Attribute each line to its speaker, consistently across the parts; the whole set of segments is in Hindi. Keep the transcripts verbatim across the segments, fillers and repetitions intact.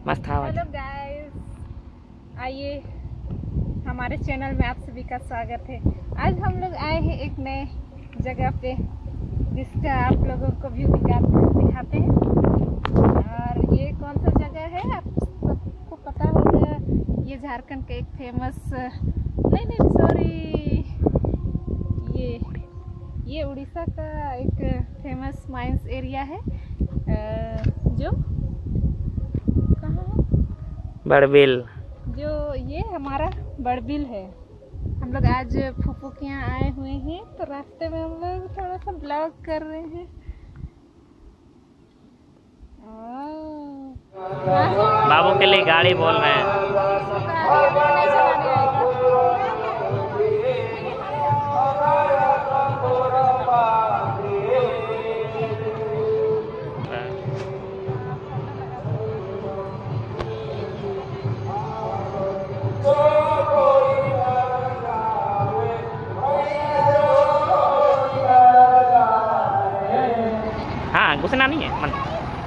Speaker 1: मस्त हवा।
Speaker 2: हेलो गाइस, आइए हमारे चैनल में आप सभी का स्वागत है। आज हम लोग आए हैं एक नए जगह पे जिसका आप लोगों को व्यू दिखाते हैं। और ये कौन सा जगह है आप सबको पता होगा। ये झारखंड का एक फेमस नहीं नहीं सॉरी ये ये उड़ीसा का एक फेमस माइंस एरिया है जो
Speaker 1: बड़बिल।
Speaker 2: जो ये हमारा बड़बिल है। हम लोग आज फूफू के यहाँ आए हुए हैं तो रास्ते में हम लोग थोड़ा सा ब्लॉग कर रहे हैं।
Speaker 1: बाबू के लिए गाड़ी बोल रहे हैं। हाँ घुसना नहीं है मन।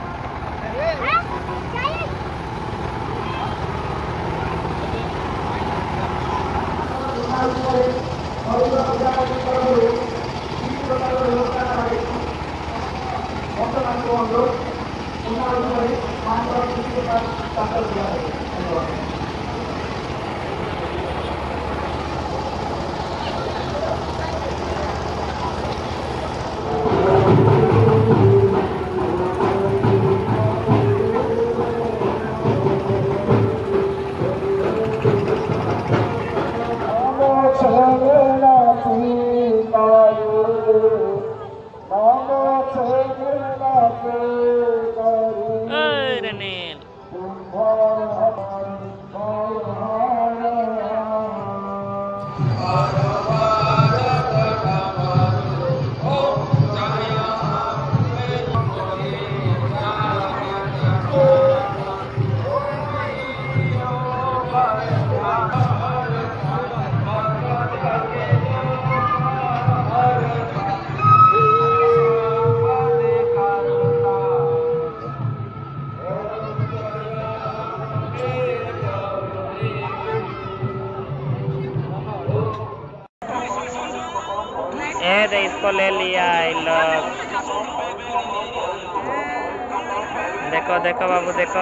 Speaker 1: तो इसको ले लिया इन लोग। देखो देखो बाबू देखो।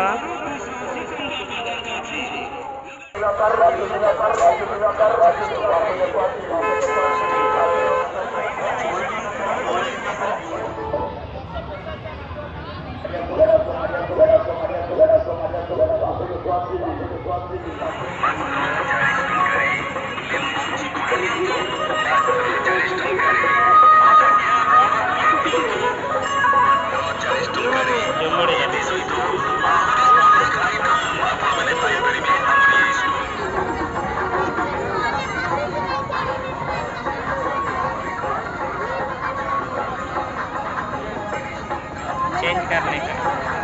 Speaker 1: चेंज करने का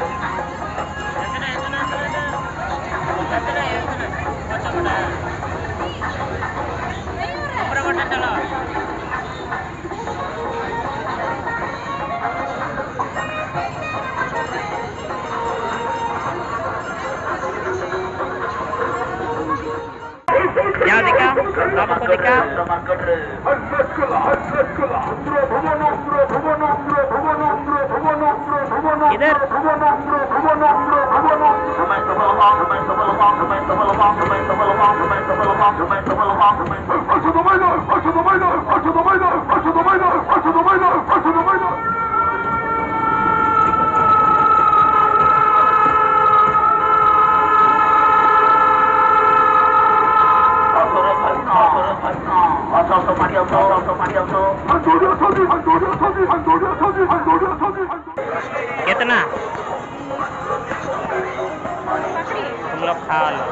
Speaker 1: क्या दिखा बाबू को दिखा इधर कितना तुम लोग खा लो।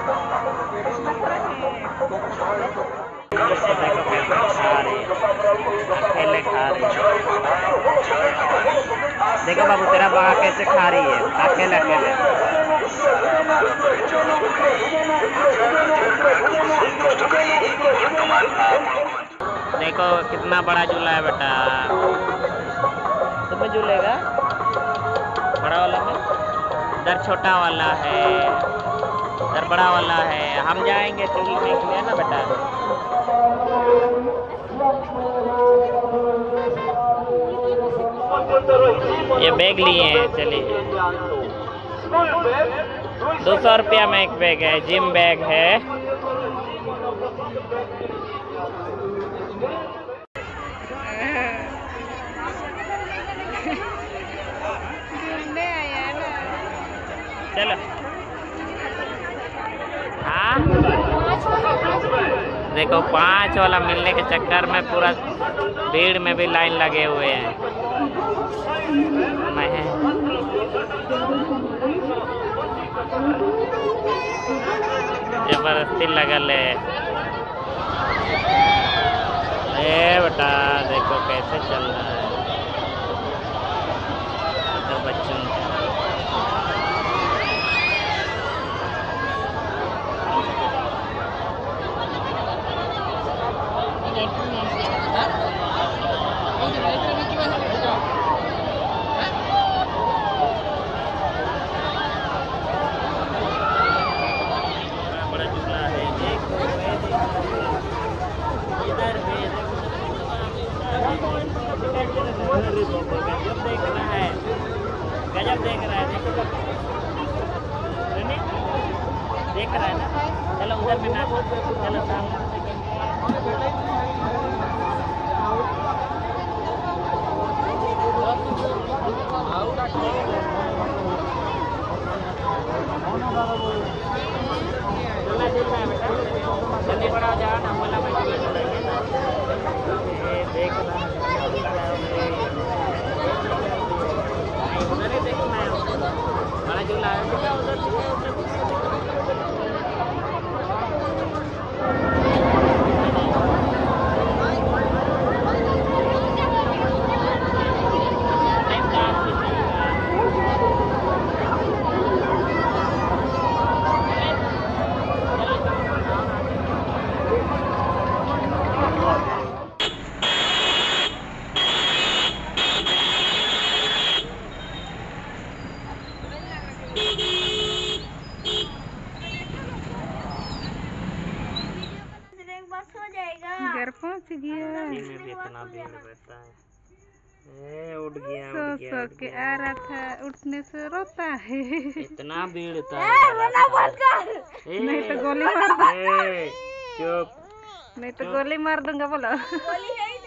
Speaker 1: देखो कैसे खा रही अकेले खा रही। देखो बाबू तेरा बड़ा कैसे खा रही है अकेले अकेले। देखो कितना बड़ा झूला है बेटा। तुम्हें झूलेगा बड़ा वाला में। इधर छोटा वाला है, इधर बड़ा वाला है। हम जाएंगे चूड़ी देख लिया ना बेटा। ये बैग लिए हैं, चलिए। दो सौ रुपया में एक बैग है, जिम बैग है। चलो हाँ, देखो पाँच वाला मिलने के चक्कर में पूरा भीड़ में भी लाइन लगे हुए हैं। मैं जबरदस्ती लगल है। ए बेटा देखो कैसे चल रहा है तो बच्चों का। गजब देख रहा है, देखो देख रहा है ना। चलो उधर भी ना, चलो सामने जल्दी बढ़ाओ जाओ ना, बोला मैं देख रहा उधर ही देखना है। बड़ा झूला है उधर घर पहुंच गया। में भी इतना भीड़ रहता है। ए, उठ गया,
Speaker 2: सो
Speaker 1: उठ गया,
Speaker 2: सो
Speaker 1: उठ
Speaker 2: के
Speaker 1: गया।
Speaker 2: आ रहा था, उठने से रोता है।
Speaker 1: इतना भीड़ था।
Speaker 2: नहीं तो गोली मार दूंगा।
Speaker 1: चुप,
Speaker 2: नहीं तो गोली मार दूंगा बोलो।